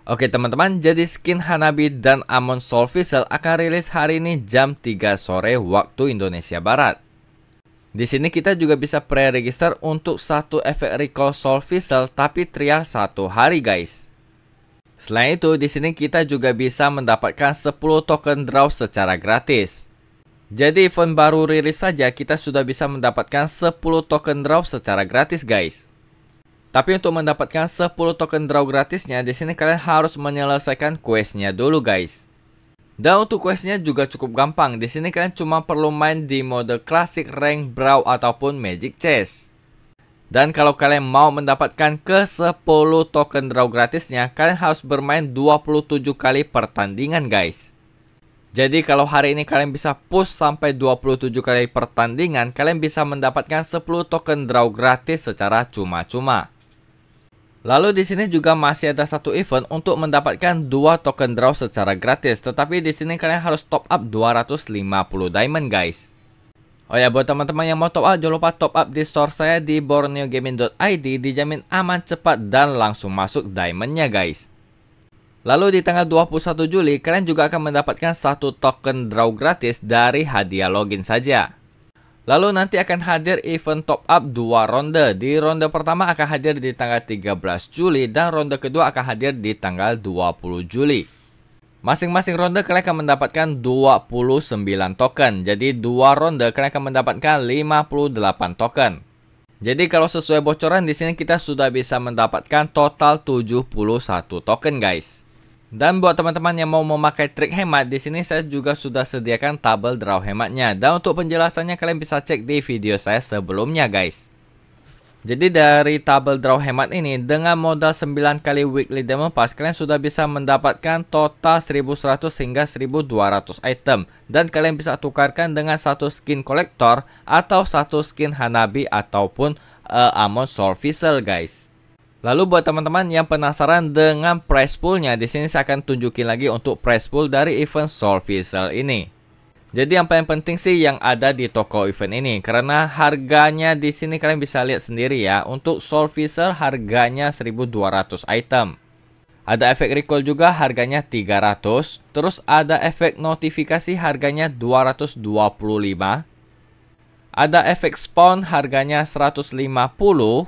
Oke teman-teman, jadi skin Hanabi dan Amon Soul Vessel akan rilis hari ini jam 3 sore waktu Indonesia Barat. Di sini kita juga bisa pre-register untuk satu efek recall Soul Vessel tapi trial 1 hari guys. Selain itu, di sini kita juga bisa mendapatkan 10 token draw secara gratis. Jadi event baru rilis saja kita sudah bisa mendapatkan 10 token draw secara gratis guys. Tapi untuk mendapatkan 10 token draw gratisnya, di sini kalian harus menyelesaikan questnya dulu guys. Dan untuk questnya juga cukup gampang. Di sini kalian cuma perlu main di mode klasik, rank, brawl ataupun magic chest. Dan kalau kalian mau mendapatkan ke 10 token draw gratisnya, kalian harus bermain 27 kali pertandingan guys. Jadi kalau hari ini kalian bisa push sampai 27 kali pertandingan, kalian bisa mendapatkan 10 token draw gratis secara cuma-cuma. Lalu di sini juga masih ada satu event untuk mendapatkan 2 token draw secara gratis, tetapi di sini kalian harus top up 250 diamond guys. Oh ya, buat teman-teman yang mau top up, jangan lupa top up di store saya di borneogaming.id, dijamin aman, cepat, dan langsung masuk diamondnya guys. Lalu di tanggal 21 Juli, kalian juga akan mendapatkan 1 token draw gratis dari hadiah login saja. Lalu nanti akan hadir event top up 2 ronde. Di ronde pertama akan hadir di tanggal 13 Juli dan ronde kedua akan hadir di tanggal 20 Juli. Masing-masing ronde kalian akan mendapatkan 29 token. Jadi 2 ronde kalian akan mendapatkan 58 token. Jadi kalau sesuai bocoran di sini kita sudah bisa mendapatkan total 71 token guys. Dan buat teman-teman yang mau memakai trik hemat, di sini saya juga sudah sediakan tabel draw hematnya. Dan untuk penjelasannya kalian bisa cek di video saya sebelumnya guys. Jadi dari tabel draw hemat ini, dengan modal 9 kali weekly demo pass, kalian sudah bisa mendapatkan total 1100 hingga 1200 item. Dan kalian bisa tukarkan dengan satu skin kolektor atau satu skin Hanabi ataupun Amon Soul Vessel guys. Lalu buat teman-teman yang penasaran dengan prize poolnya, di sini saya akan tunjukin lagi untuk prize pool dari event Soul Vessel ini. Jadi yang paling penting sih yang ada di toko event ini, karena harganya di sini kalian bisa lihat sendiri ya. Untuk Soul Vessel harganya 1200 item. Ada efek recall juga harganya 300. Terus ada efek notifikasi harganya 225. Ada efek spawn harganya 150.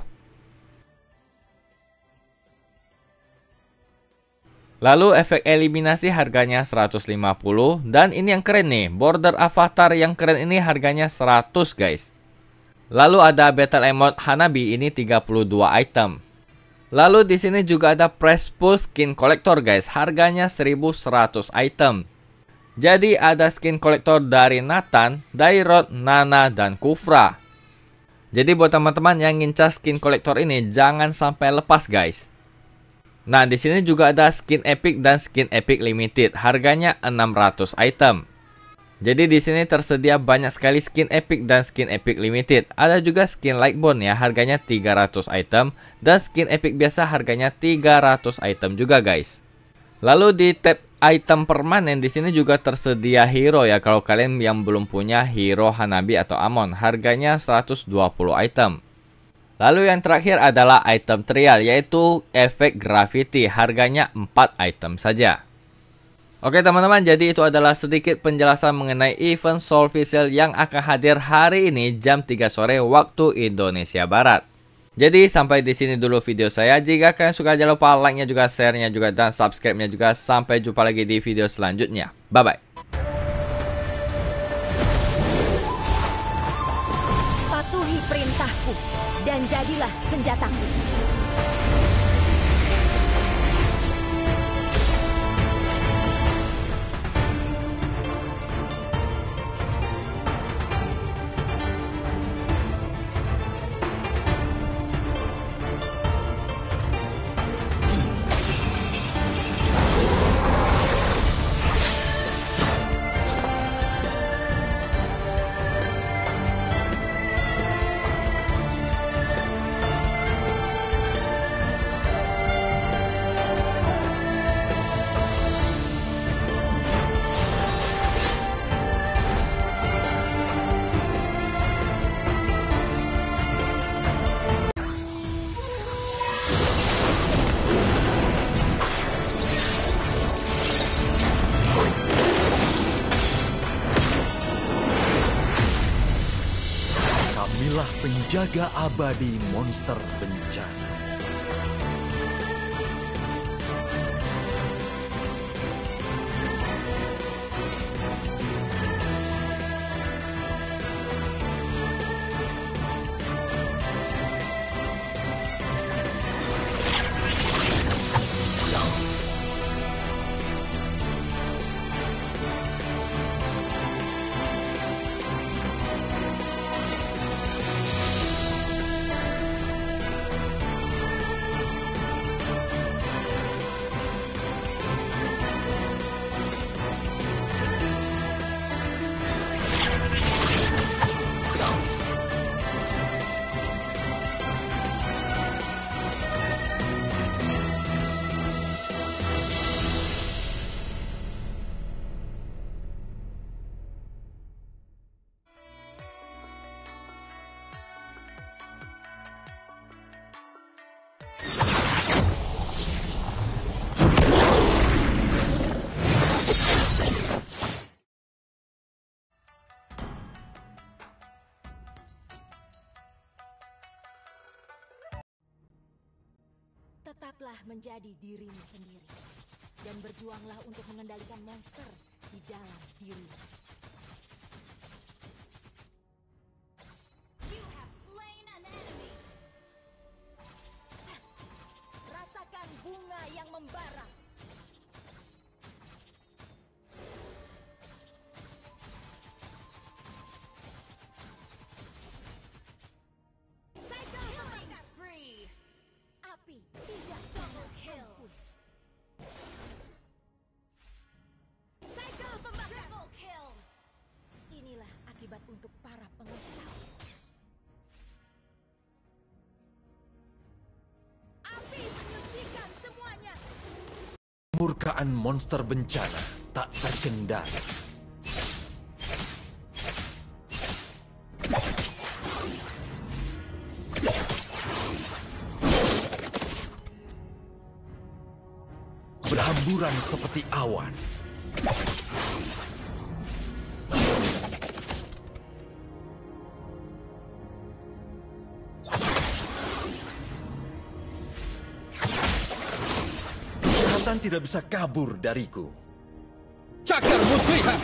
Lalu efek eliminasi harganya 150. Dan ini yang keren nih, border avatar yang keren ini harganya 100 guys. Lalu ada battle emote Hanabi, ini 32 item. Lalu di sini juga ada press pull skin collector guys, harganya 1100 item. Jadi ada skin collector dari Nathan, Dairot, Nana, dan Kufra. Jadi buat teman-teman yang ngincar skin collector ini jangan sampai lepas guys. Nah, di sini juga ada skin epic dan skin epic limited, harganya 600 item. Jadi di sini tersedia banyak sekali skin epic dan skin epic limited. Ada juga skin Lightbone ya, harganya 300 item dan skin epic biasa harganya 300 item juga guys. Lalu di tab item permanen di sini juga tersedia hero ya, kalau kalian yang belum punya hero Hanabi atau Amon, harganya 120 item. Lalu yang terakhir adalah item trial, yaitu efek gravity, harganya 4 item saja. Oke teman-teman, jadi itu adalah sedikit penjelasan mengenai event Soul Vessel yang akan hadir hari ini jam 3 sore waktu Indonesia Barat. Jadi sampai di sini dulu video saya. Jika kalian suka, jangan lupa like-nya juga, share-nya juga, dan subscribe-nya juga. Sampai jumpa lagi di video selanjutnya. Bye-bye. Patuhi perintahku dan jadilah senjataku. penjaga abadi monster bencana. Tetaplah menjadi dirimu sendiri dan berjuanglah untuk mengendalikan monster di dalam dirimu. You have slain an enemy. Rasakan bunga yang membara. Killing spree. Api tidak double kill. Cycle pembakar. Triple kill. Inilah akibat untuk para pengetahuan. Api menyucikan semuanya. Kemurkaan monster bencana tak terkendali. Berhamburan seperti awan. Kejahatan tidak bisa kabur dariku. Cakar muslihat!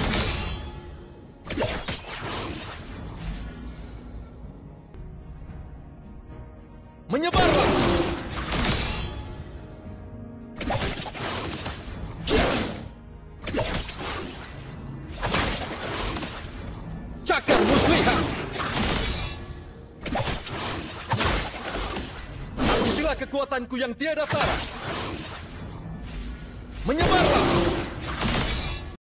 Menyebarlah! Cakar muslihat! Akutilah kekuatanku yang tiada tara. Menyebarlah!